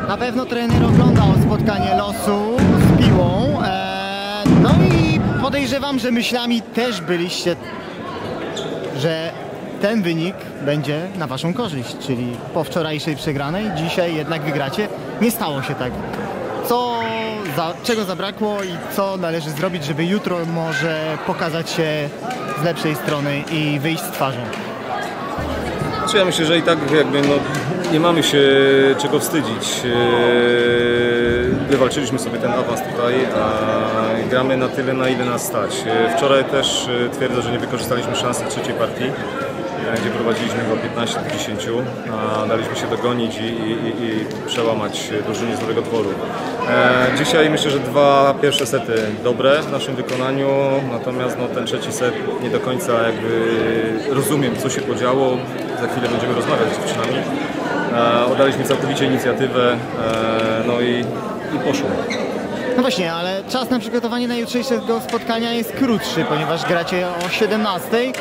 Na pewno trener oglądał spotkanie losu z Piłą. No i podejrzewam, że myślami też byliście, że ten wynik będzie na waszą korzyść, czyli po wczorajszej przegranej dzisiaj jednak wygracie. Nie stało się tak. Czego zabrakło i co należy zrobić, żeby jutro może pokazać się z lepszej strony i wyjść z twarzą? Znaczy ja myślę, że i tak jakby nie mamy się czego wstydzić. Wywalczyliśmy sobie ten awans tutaj, a gramy na tyle, na ile nas stać. Wczoraj też twierdzę, że nie wykorzystaliśmy szansy w trzeciej partii, gdzie prowadziliśmy go 15 do 10, a daliśmy się dogonić i przełamać drużynie z Nowego Dworu. Dzisiaj myślę, że dwa pierwsze sety dobre w naszym wykonaniu, natomiast ten trzeci set nie do końca jakby rozumiem, co się podziało. Za chwilę będziemy rozmawiać z dziewczynami. Oddaliśmy całkowicie inicjatywę, no i poszło. No właśnie, ale czas na przygotowanie na jutrzejszego spotkania jest krótszy, ponieważ gracie o 17.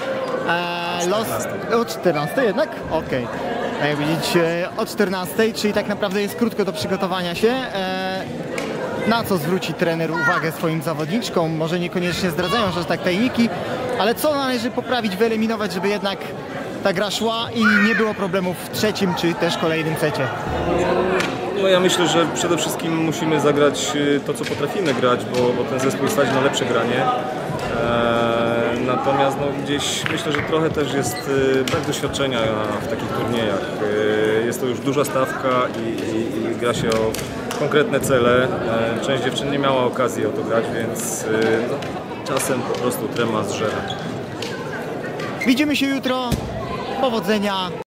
O 14 jednak? Okej. Jak widzicie, o 14, czyli tak naprawdę jest krótko do przygotowania się. Na co zwróci trener uwagę swoim zawodniczkom? Może niekoniecznie zdradzają, że tak tajniki, ale co należy poprawić, wyeliminować, żeby jednak ta gra szła i nie było problemów w trzecim czy też kolejnym secie? No ja myślę, że przede wszystkim musimy zagrać to, co potrafimy grać, bo ten zespół stać na lepsze granie. Natomiast gdzieś myślę, że trochę też jest brak doświadczenia w takich turniejach. Jest to już duża stawka i gra się o konkretne cele. Część dziewczyn nie miała okazji o to grać, więc czasem po prostu trema zżera. Widzimy się jutro. Powodzenia.